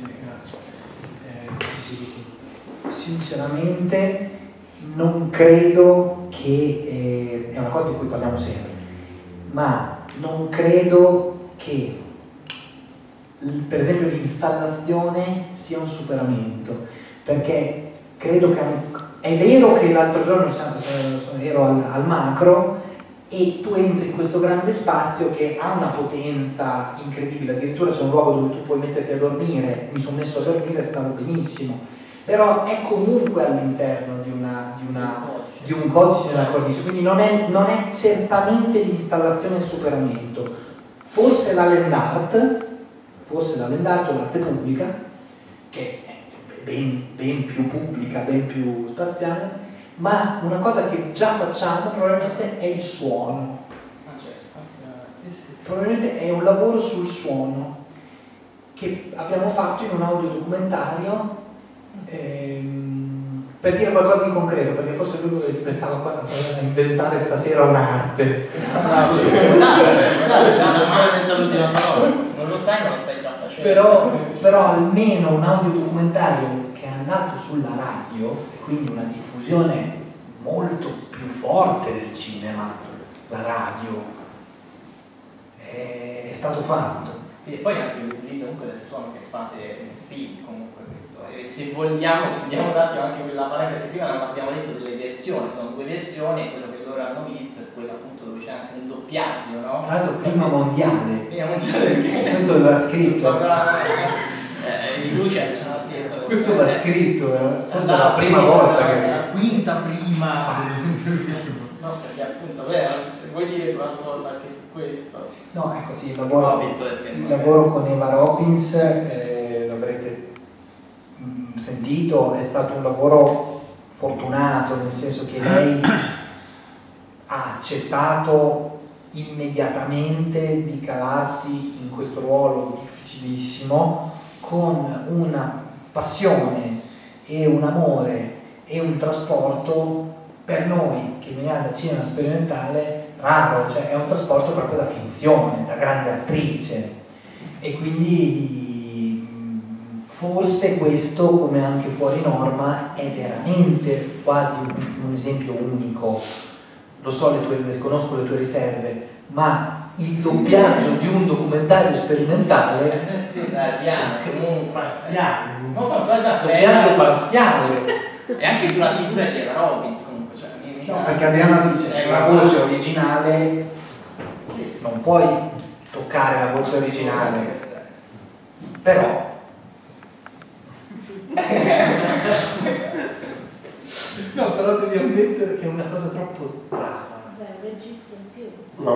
Sì. Sinceramente non credo che, è una cosa di cui parliamo sempre, ma non credo che per esempio l'installazione sia un superamento, perché credo che è vero che l'altro giorno ero al Macro e tu entri in questo grande spazio che ha una potenza incredibile, addirittura c'è un luogo dove tu puoi metterti a dormire, mi sono messo a dormire e stavo benissimo, però è comunque all'interno di un codice della cornice, quindi non è certamente l'installazione e il superamento. Forse la land art o l'arte pubblica, che è ben più pubblica, ben più spaziale, ma una cosa che già facciamo probabilmente è il suono. Probabilmente è un lavoro sul suono che abbiamo fatto in un audiodocumentario, per dire qualcosa di concreto, perché forse lui pensava a inventare stasera un'arte. Non lo sai, ma lo stai già facendo. Però almeno un audiodocumentario che è andato sulla radio, e quindi una diffusione molto più forte del cinema, la radio, è stato fatto. Sì, e poi anche l'utilizzo comunque del suono che fate nel film, comunque questo. E se vogliamo, vediamo un attimo anche quella parete, perché prima non abbiamo detto delle versioni, sono due versioni, e quello che loro hanno visto è quello appunto dove c'è anche un doppiaggio, no? Tra l'altro prima mondiale. Perché Questo va scritto. Questo va scritto, forse è la prima volta che... La quinta prima. No, perché appunto, vuoi dire qualcosa anche su questo? No, ecco sì, il lavoro con Eva Robbins, l'avrete sentito, è stato un lavoro fortunato, nel senso che lei ha accettato immediatamente di calarsi in questo ruolo difficilissimo, con una passione e un amore e un trasporto per noi che veniamo dal cinema sperimentale raro, cioè è un trasporto proprio da finzione, da grande attrice, e quindi forse questo, come anche fuori norma, è veramente quasi un esempio unico. Lo so, conosco le tue riserve, ma il doppiaggio di un documentario sperimentale doppiaggio parziale, e anche sulla figura di Eva Robbins comunque, cioè, no, perché Adriana dice la voce originale, sì, non puoi toccare la voce originale, però no, però devi ammettere che è una cosa troppo brava. Beh, regista in più.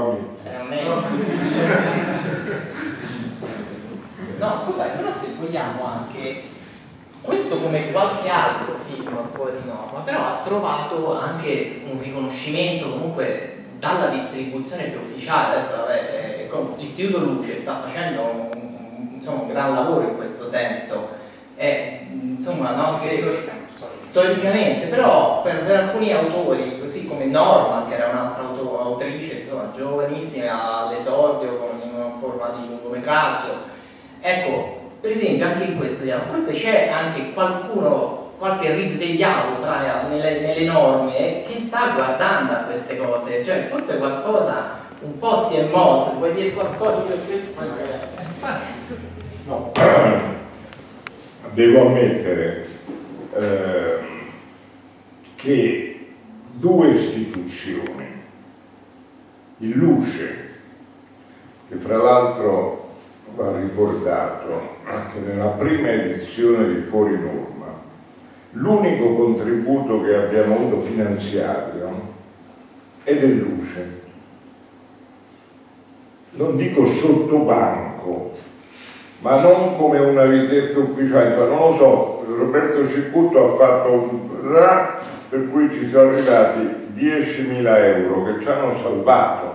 No, scusate, però se vogliamo anche questo, come qualche altro film fuori norma, però ha trovato anche un riconoscimento comunque dalla distribuzione più ufficiale. Adesso l'Istituto Luce sta facendo un gran lavoro in questo senso, insomma, no, storicamente, però per alcuni autori, così come Norman, che era un'altra autrice giovanissima all'esordio in una forma di lungometraggio, ecco, per esempio anche in questo forse c'è anche qualche risvegliato nelle norme che sta guardando a queste cose, cioè forse qualcosa un po' si è mosso. Vuoi dire qualcosa per questo? No, devo ammettere che due istituzioni, il Luce, che fra l'altro va ricordato anche nella prima edizione di Fuori Norma, l'unico contributo che abbiamo avuto finanziario è del Luce. Non dico sottobanco, ma non come una richiesta ufficiale, non lo so, Roberto Ciputto ha fatto un RA per cui ci sono arrivati 10.000 euro che ci hanno salvato.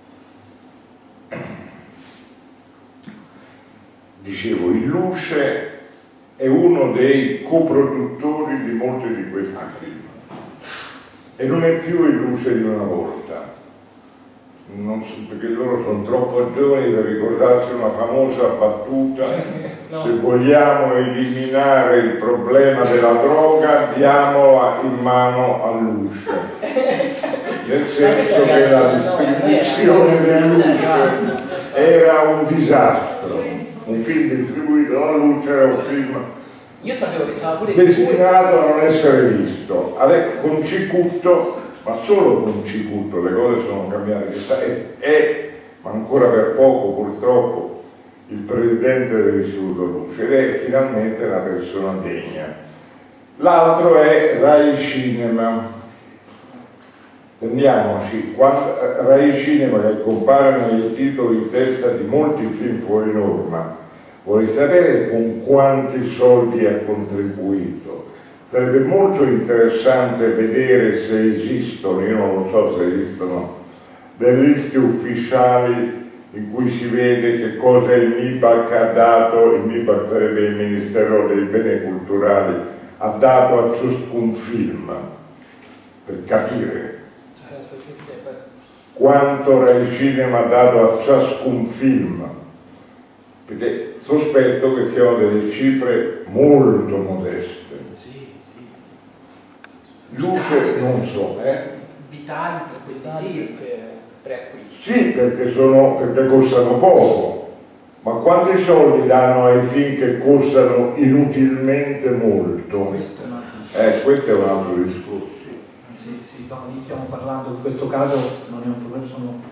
Dicevo, il Luce è uno dei coproduttori di molti di questi film e non è più il Luce di una volta. Non so, perché loro sono troppo giovani per ricordarsi una famosa battuta: no, se vogliamo eliminare il problema della droga diamola in mano al Luce, nel senso che la distribuzione del Luce era un disastro. Un film distribuito dalla Luce era un film destinato a non essere visto. Adesso con Ciputto, ma solo con Ciputto le cose sono cambiate, ma ancora per poco purtroppo, il presidente dell'Istituto Luce, ed è finalmente una persona degna. L'altro è Rai Cinema. Tendiamoci, Rai Cinema, che compare nei titoli in testa di molti film fuori norma, vorrei sapere con quanti soldi ha contribuito. Sarebbe molto interessante vedere se esistono, io non lo so se esistono, delle liste ufficiali in cui si vede che cosa il MIBAC ha dato. Il MIBAC sarebbe il Ministero dei Beni Culturali, ha dato a ciascun film, per capire quanto Rai Cinema ha dato a ciascun film, perché sospetto che siano delle cifre molto modeste. Luce non so, vitali per questi film preacquisti. Sì, perché costano poco, ma quanti soldi danno ai film che costano inutilmente molto? Questo è un altro discorso. Sì, quando stiamo parlando in questo caso non è un problema,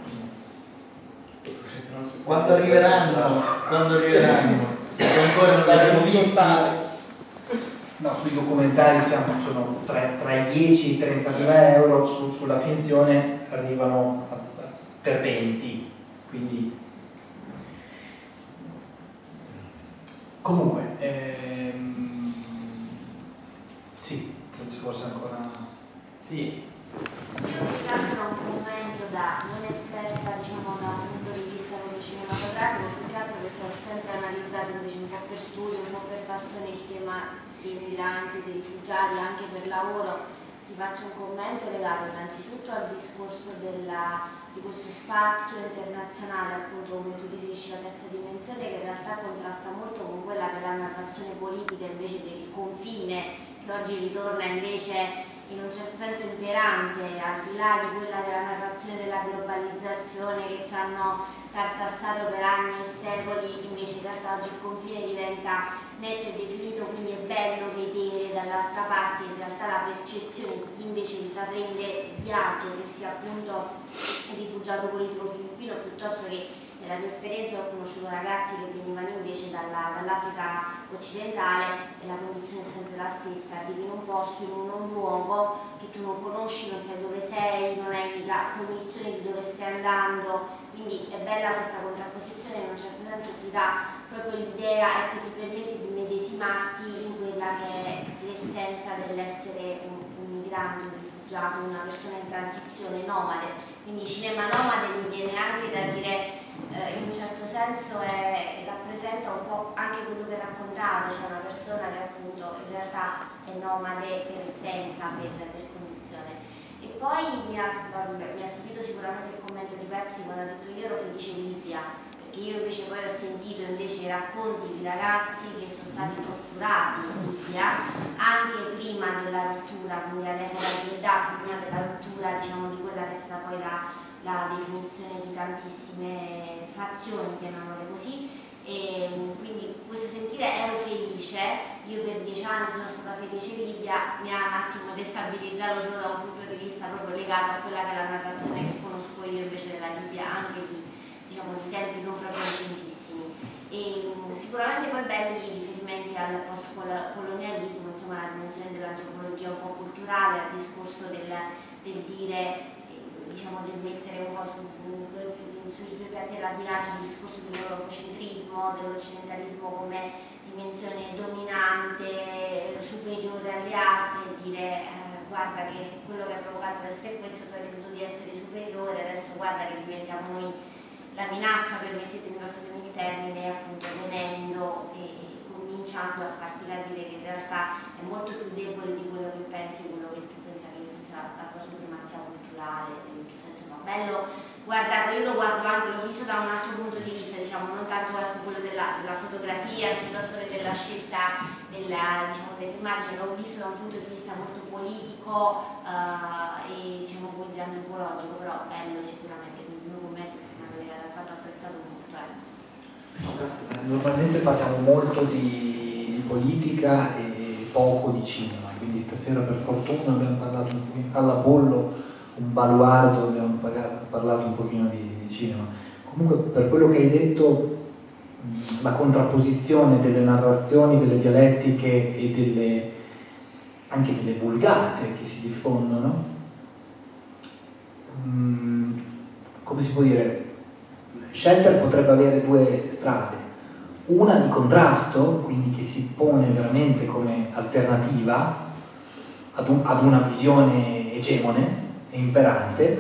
quando arriveranno, ancora non l'abbiamo visto. No, sui documentari sono tra i 10 e i 30.000 euro, sulla finzione arrivano per 20, quindi comunque sì, forse ancora sì. Io mi faccio un commento da non esperta, diciamo, da un punto di vista cinematografico, più che altro perché ho sempre analizzato invece un po' per studio, un po' per passione il tema dei migranti, dei rifugiati, anche per lavoro. Ti faccio un commento legato innanzitutto al discorso di questo spazio internazionale, appunto come tu dici, la terza dimensione, che in realtà contrasta molto con quella che è la narrazione politica invece del confine, che oggi ritorna invece in un certo senso imperante, al di là di quella della narrazione della globalizzazione che ci hanno tartassato per anni e secoli. Invece in realtà oggi il confine diventa netto e definito, quindi è bello vedere dall'altra parte in realtà la percezione di chi invece intraprende il viaggio, che sia appunto il rifugiato politico filippino, piuttosto che nella mia esperienza ho conosciuto ragazzi che venivano invece dall'Africa occidentale, e la condizione è sempre la stessa: arrivi in un posto, in un luogo che tu non conosci, non sai dove sei, non hai la cognizione di dove stai andando, quindi è bella questa contrapposizione, in un certo senso ti dà proprio l'idea e che ti permette di medesimarti in quella che è l'essenza dell'essere un migrante, un rifugiato, una persona in transizione, nomade. Quindi cinema nomade mi viene anche da dire, in un certo senso rappresenta un po' anche quello che raccontate, cioè una persona che appunto in realtà è nomade per essenza, per condizione. E poi mi ha stupito sicuramente il commento di Pepsi quando ha detto io ero felice in Libia, perché io invece poi ho sentito invece i racconti di ragazzi che sono stati torturati in Libia anche prima della rottura, quindi all'epoca di Gheddafi, prima della rottura, diciamo, di quella che è stata poi la definizione di tantissime fazioni, chiamiamole così. E quindi questo sentire ero felice, io per 10 anni sono stata felice in Libia, mi ha un attimo destabilizzato solo da un punto di vista proprio legato a quella che è la narrazione che conosco io invece della Libia, anche di tempi non proprio recentissimi. E sicuramente poi belli i riferimenti al post-colonialismo, insomma la dimensione dell'antropologia un po' culturale, al discorso del dire, diciamo, del mettere un po' sui due piatti della bilancia il discorso dell'eurocentrismo, dell'occidentalismo come dimensione dominante, superiore alle altre, e dire guarda che quello che ha provocato adesso è questo, tu hai creduto di essere superiore, adesso guarda che diventiamo noi la minaccia, permettetemi passatemi il termine, appunto venendo e cominciando a farti capire che in realtà è molto più debole di quello che pensi, quello che tu pensavi che fosse la tua supremazia culturale, in un certo senso. Ma bello guardarlo, io lo guardo anche, l'ho visto da un altro punto di vista, diciamo, non tanto quello della fotografia, piuttosto che della scelta dell'immagine, l'ho visto da un punto di vista molto politico e diciamo poi antropologico, però bello sicuramente, quindi il mio commento è stato apprezzato molto. Normalmente parliamo molto di politica e poco di cinema, quindi stasera per fortuna abbiamo parlato all'Apollo, un baluardo, abbiamo parlato un pochino di cinema. Comunque per quello che hai detto, la contrapposizione delle narrazioni, delle dialettiche e anche nelle vulgate che si diffondono, come si può dire, Shelter potrebbe avere due strade, una di contrasto, quindi che si pone veramente come alternativa ad una visione egemone e imperante,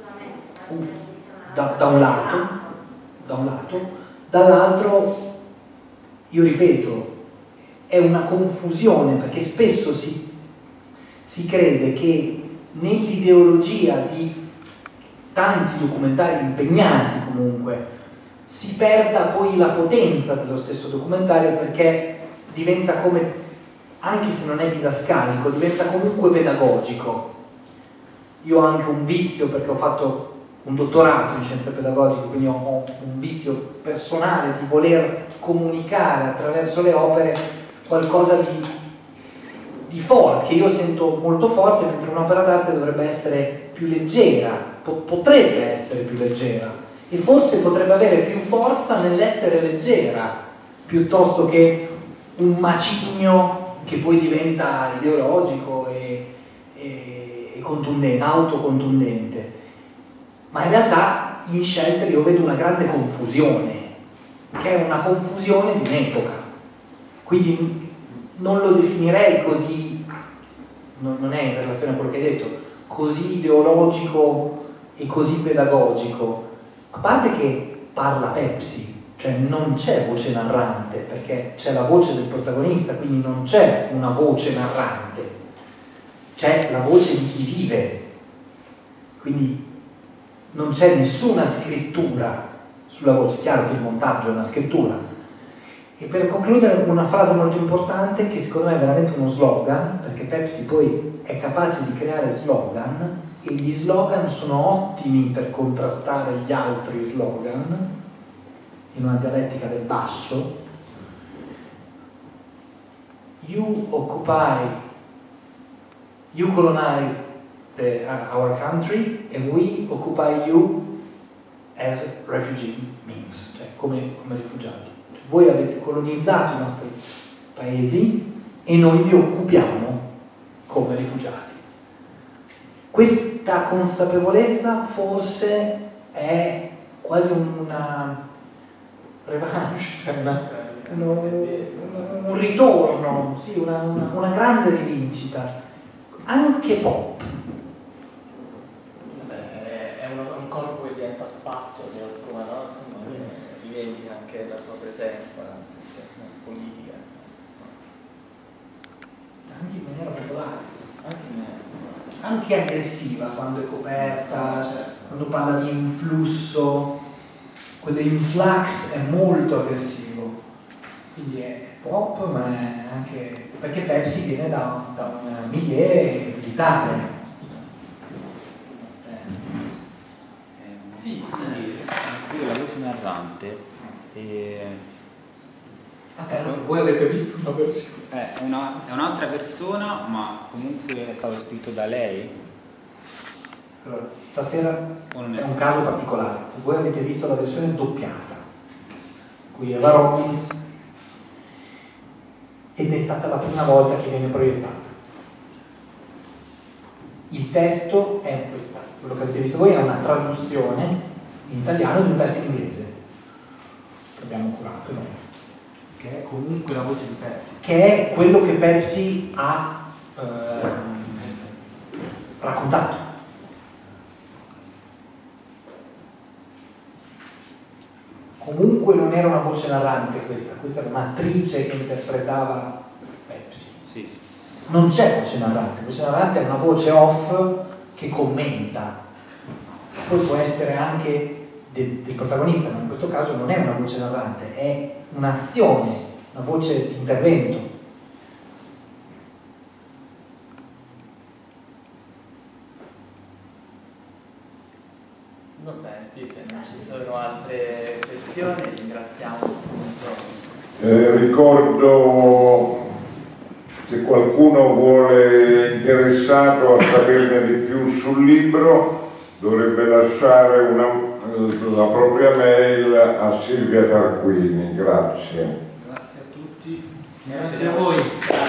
da un lato, dall'altro, io ripeto, è una confusione, perché spesso si crede che nell'ideologia di tanti documentari impegnati comunque si perda poi la potenza dello stesso documentario, perché diventa come, anche se non è didascalico, diventa comunque pedagogico. Io ho anche un vizio, perché ho fatto un dottorato in scienze pedagogiche, quindi ho un vizio personale di voler comunicare attraverso le opere qualcosa di forte, che io sento molto forte, mentre un'opera d'arte dovrebbe essere più leggera, potrebbe essere più leggera, e forse potrebbe avere più forza nell'essere leggera, piuttosto che un macigno che poi diventa ideologico e contundente, autocontundente. Ma in realtà in Shelter io vedo una grande confusione, che è una confusione di un'epoca, quindi non lo definirei così, non è in relazione a quello che hai detto, così ideologico e così pedagogico, a parte che parla Pepsi, cioè non c'è voce narrante, perché c'è la voce del protagonista, quindi non c'è una voce narrante, c'è la voce di chi vive, quindi non c'è nessuna scrittura sulla voce. Chiaro che il montaggio è una scrittura. E per concludere una frase molto importante, che secondo me è veramente uno slogan, perché Pepsi poi è capace di creare slogan, e gli slogan sono ottimi per contrastare gli altri slogan in una dialettica del basso. You colonize our country and we occupy you as refugee means, cioè come rifugiati. Cioè, voi avete colonizzato i nostri paesi e noi vi occupiamo come rifugiati. Questa consapevolezza forse è quasi una revanche, cioè un ritorno, sì, una grande rivincita, anche pop. È un corpo che diventa spazio, che occupa, no? Insomma, che rivendica anche la sua presenza politica. Anche in maniera popolare. Anche aggressiva quando è coperta, cioè, quando parla di influsso, quello influx è molto aggressivo, quindi è pop, ma è anche perché Pepsi viene da un milieu militare. Sì, quindi anche la voce narrante. Voi avete visto una versione? È un'altra persona, ma comunque è stato scritto da lei. Allora, stasera è un caso particolare. Voi avete visto la versione doppiata, qui Eva Robbins, ed è stata la prima volta che viene proiettata. Il testo è questo, quello che avete visto voi è una traduzione in italiano di un testo in inglese che abbiamo curato noi, che è comunque la voce di Pepsi, che è quello che Pepsi ha raccontato. Comunque non era una voce narrante questa era un'attrice che interpretava Pepsi. Sì. Non c'è voce narrante è una voce off che commenta. Poi può essere anche del protagonista, ma in questo caso non è una voce narrante, è un'azione, una voce di intervento. Va bene, sì, se non ci sono altre questioni ringraziamo. Ricordo, se qualcuno vuole interessato a saperne di più sul libro, dovrebbe lasciare la propria mail a Silvia Tarquini. Grazie. Grazie a tutti. Grazie a voi.